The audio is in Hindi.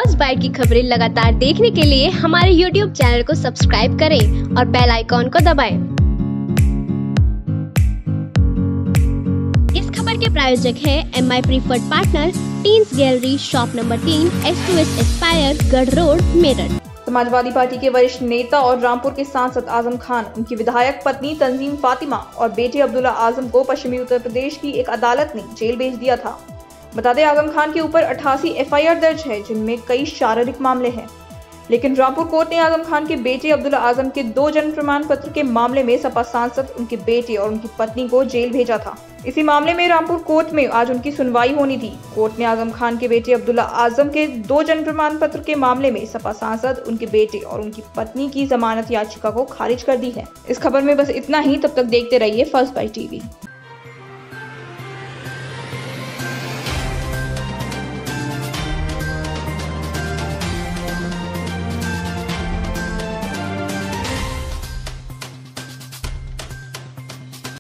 फर्स्ट बाइट की खबरें लगातार देखने के लिए हमारे YouTube चैनल को सब्सक्राइब करें और बेल आइकॉन को दबाएं। इस खबर के प्रायोजक है MI preferred partner, teens gallery, shop number 3, S2S aspire, Garh road, Meerut. Samajwadi Party के वरिष्ठ नेता और रामपुर के सांसद आजम खान, उनकी विधायक पत्नी तंजीम फातिमा और बेटे अब्दुल्ला आजम को पश्चिमी उत्तर प्रदेश की एक अदालत ने जेल भेज दिया था। बता दें, आजम खान के ऊपर 88 FIR दर्ज है, जिनमें कई शारीरिक मामले हैं। लेकिन रामपुर कोर्ट ने आजम खान के बेटे अब्दुल्ला आजम के 2 जन्म प्रमाण पत्र के मामले में सपा सांसद, उनके बेटे और उनकी पत्नी को जेल भेजा था। इसी मामले में रामपुर कोर्ट में आज उनकी सुनवाई होनी थी। कोर्ट ने आजम खान के बेटे अब्दुल्ला आजम के 2 जन्म प्रमाण पत्र के मामले में सपा सांसद, उनके बेटे और उनकी पत्नी की जमानत याचिका को खारिज कर दी है। इस खबर में बस इतना ही। तब तक देखते रहिए फर्स्ट बाइट TV।